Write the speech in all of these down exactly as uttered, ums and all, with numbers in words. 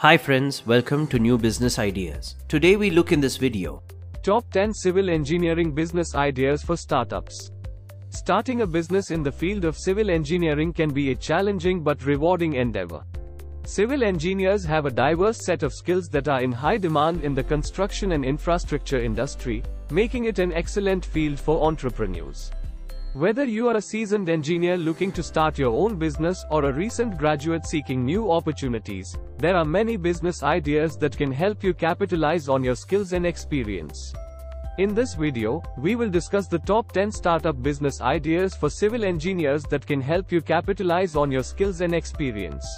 Hi friends, welcome to New Business Ideas. Today we look in this video. Top ten Civil Engineering Business Ideas for Startups. Starting a business in the field of civil engineering can be a challenging but rewarding endeavor. Civil engineers have a diverse set of skills that are in high demand in the construction and infrastructure industry, making it an excellent field for entrepreneurs. Whether you are a seasoned engineer looking to start your own business or a recent graduate seeking new opportunities, there are many business ideas that can help you capitalize on your skills and experience. In this video, we will discuss the top ten startup business ideas for civil engineers that can help you capitalize on your skills and experience.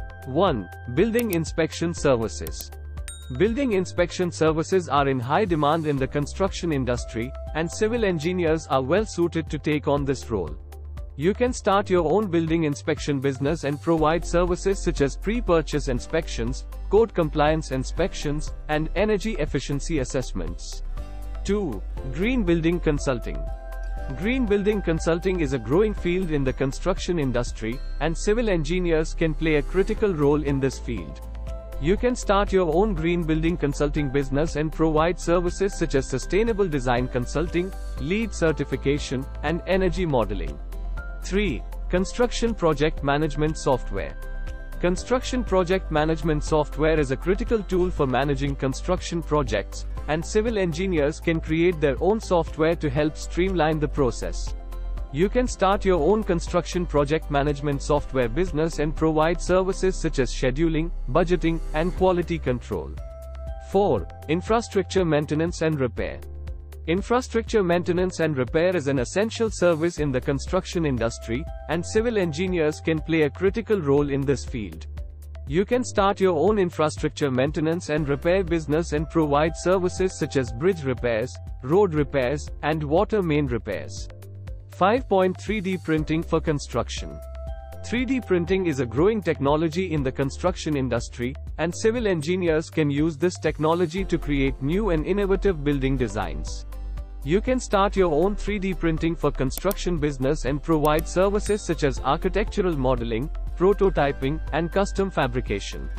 one. Building inspection services. Building inspection services are in high demand in the construction industry, and civil engineers are well suited to take on this role. You can start your own building inspection business and provide services such as pre-purchase inspections, code compliance inspections, and energy efficiency assessments. two. Green building consulting. Green building consulting is a growing field in the construction industry, and civil engineers can play a critical role in this field. You can start your own green building consulting business and provide services such as sustainable design consulting, LEED certification, and energy modeling. three. Construction project management software. Construction project management software is a critical tool for managing construction projects, and civil engineers can create their own software to help streamline the process. You can start your own construction project management software business and provide services such as scheduling, budgeting, and quality control. four. Infrastructure maintenance and repair. Infrastructure maintenance and repair is an essential service in the construction industry, and civil engineers can play a critical role in this field. You can start your own infrastructure maintenance and repair business and provide services such as bridge repairs, road repairs, and water main repairs. five. three D printing for construction. three D printing is a growing technology in the construction industry, and civil engineers can use this technology to create new and innovative building designs. You can start your own three D printing for construction business and provide services such as architectural modeling, prototyping, and custom fabrication.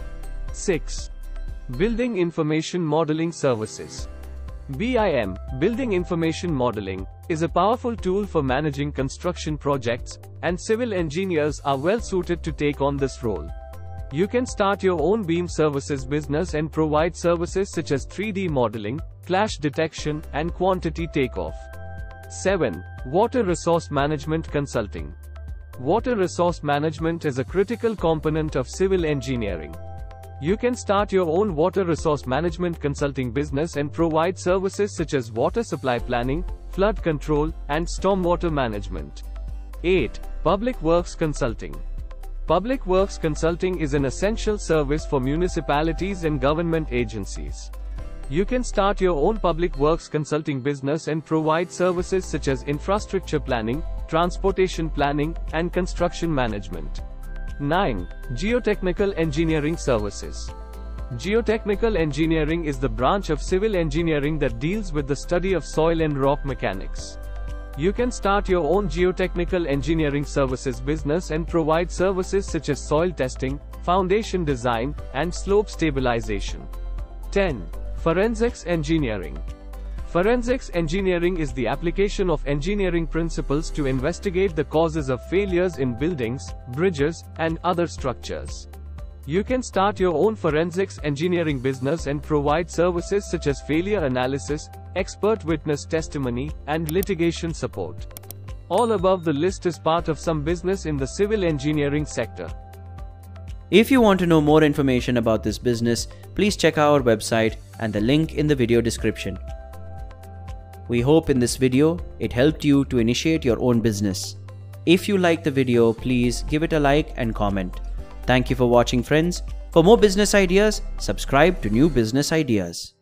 six. Building information modeling services. B I M, Building Information Modeling, is a powerful tool for managing construction projects, and civil engineers are well suited to take on this role. You can start your own beam services business and provide services such as three D modeling, clash detection, and quantity takeoff. seven. Water resource management consulting. Water resource management is a critical component of civil engineering. You can start your own water resource management consulting business and provide services such as water supply planning, flood control, and stormwater management. eight. Public Works Consulting. Public Works Consulting is an essential service for municipalities and government agencies. You can start your own public works consulting business and provide services such as infrastructure planning, transportation planning, and construction management. nine. Geotechnical Engineering Services. Geotechnical engineering is the branch of civil engineering that deals with the study of soil and rock mechanics. You can start your own geotechnical engineering services business and provide services such as soil testing, foundation design, and slope stabilization. ten. Forensics Engineering. Forensics engineering is the application of engineering principles to investigate the causes of failures in buildings, bridges, and other structures. You can start your own forensics engineering business and provide services such as failure analysis, expert witness testimony, and litigation support. All above the list is part of some business in the civil engineering sector. If you want to know more information about this business, please check our website and the link in the video description. We hope in this video, it helped you to initiate your own business. If you liked the video, please give it a like and comment. Thank you for watching, friends. For more business ideas, subscribe to New Business Ideas.